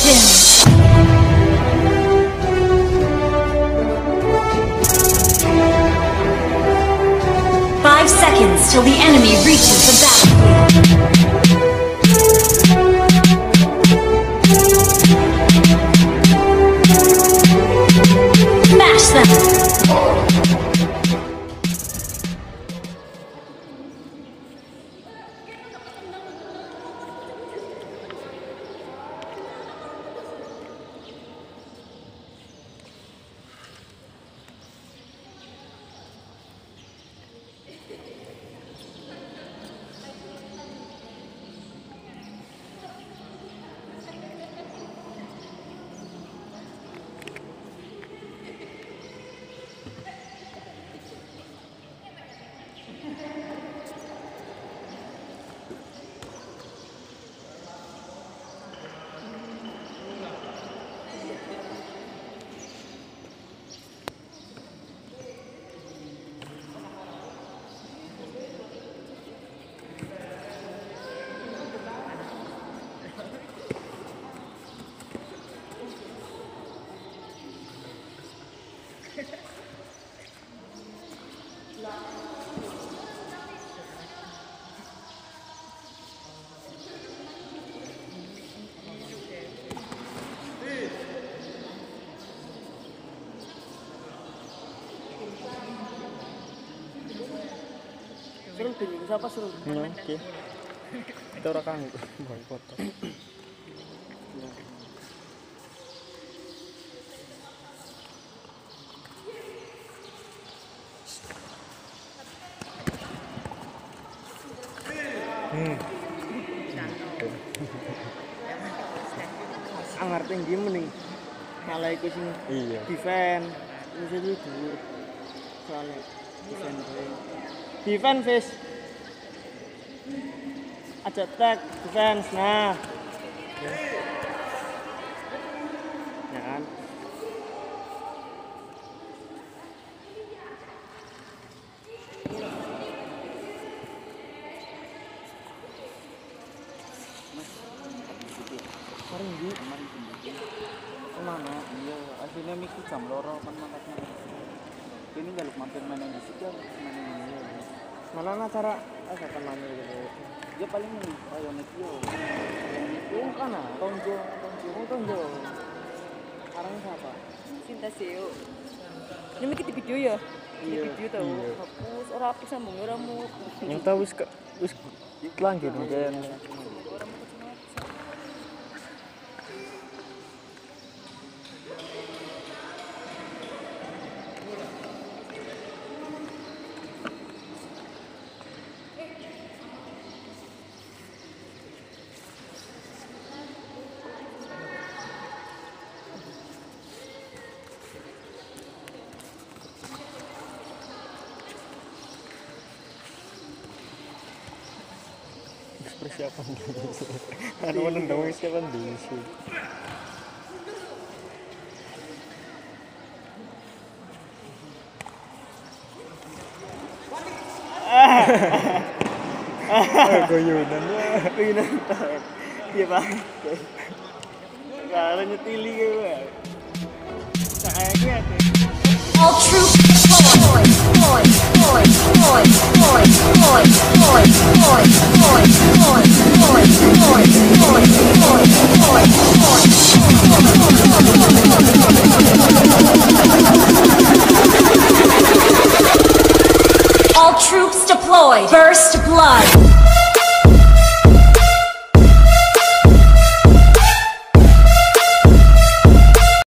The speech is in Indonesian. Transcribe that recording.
wins. 5 seconds till the enemy reaches the battlefield. Smash them! Seru bingung siapa seru? Oke. Itu orang kang buat foto. Angar tinggi mending malah ikut sing Iya. defend bisa dulu soalnya defend face aja tag defense nah ya kan Mana? Iya, aslinya miki jam loro kan makanya. Ini nggak mampir mana di situ, mana ini. mana acara asalkan mana gitu Ya paling ini, ayo nekio. oh kan Tonjo. tonjo sekarang siapa Cinta Seo. Ini kita video ya? Iya. Video tahu. Iya. Hapus ora apik sambung ora mu. Yang tahu wis lanjut kan. Persiapan dulu. Anu menendang persiapan dulu sih. Goyonan ya. Goyonan. Iya Pak. Kalau nyetili gue. Saya All troops deployed. All troops deployed. First blood.